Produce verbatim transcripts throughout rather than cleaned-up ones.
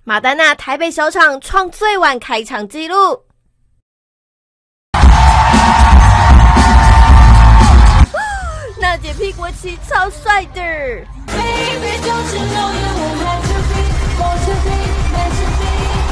马丹娜台北小场创最晚开场纪录。娜姐屁股旗超帅的。Baby, don't you know you were meant to be, born to be, meant to be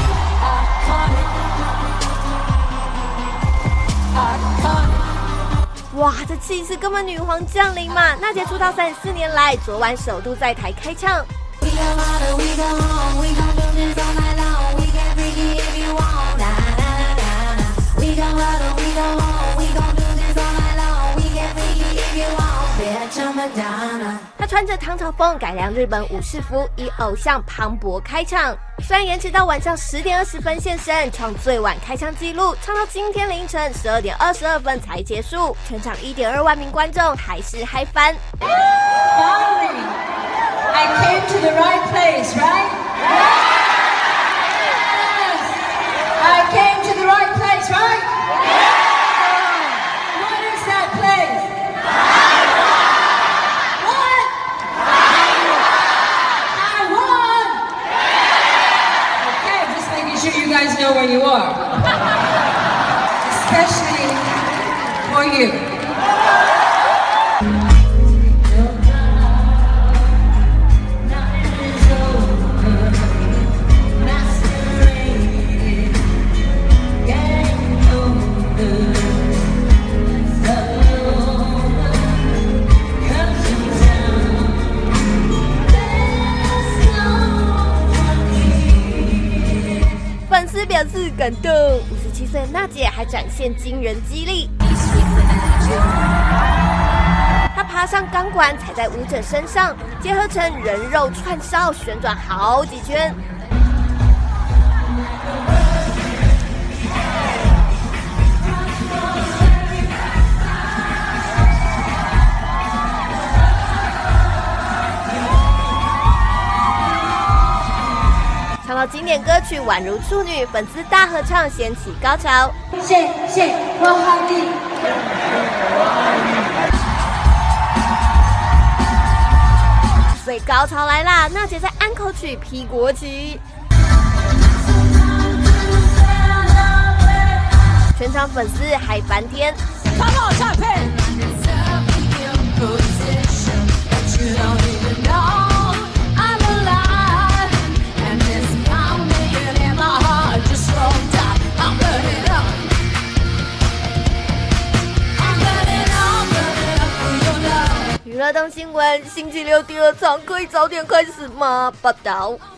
iconic, iconic. 哇，这气势根本女皇降临嘛！娜姐出道三十四年来，昨晚首度在台开唱。We go harder, we go home, we gon' do this all night long. We get freaky if you want, na na na na. We go harder, we go home, we gon' do this all night long. We get freaky if you want, bitch I'm Madonna. 她穿着唐朝风改良日本武士服，以偶像磅礴开场。虽然延迟到晚上十点二十分现身，创最晚开唱纪录，唱到今天凌晨十二点二十二分才结束。全场一点二万名观众还是嗨翻。 I came to the right place, right? Yes! I came to the right place, right? What is that place? What? I won! Okay, just making sure you guys know where you are. Especially for you. 粉丝表示感动，五十七岁的娜姐还展现惊人肌力。她爬上钢管，踩在舞者身上，结合成人肉串烧，旋转好几圈。唱到经典歌曲宛如处女，粉丝大合唱掀起高潮。 谢谢我好你。 所以高潮来啦！娜姐在安口曲披国旗，全场粉丝嗨翻天。 Come on, jump in. 娱乐动新闻，星期六第二场可以早点开始吗？报道。